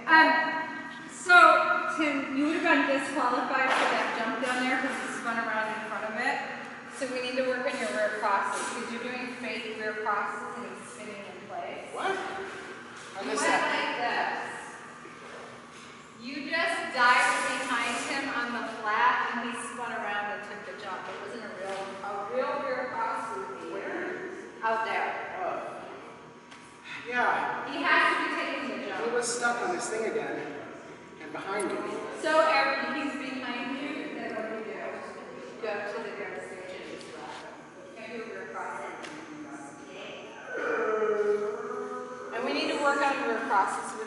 So, Tim, you would have been disqualified for that jump down there because you spun around in front of it. So we need to work on your rear crosses because you're doing fake rear crosses and he's spinning in place. What? You went like this. You just dived behind him on the flat and he spun around and took the jump. It wasn't a real rear cross would be. Where? Out there. Yeah. He has to be taking the jump. He was stuck on this thing again. And behind me. So he's behind you, then what do you do? Go to the rear station as well. And do a rear cross. And we need to work on rear crosses.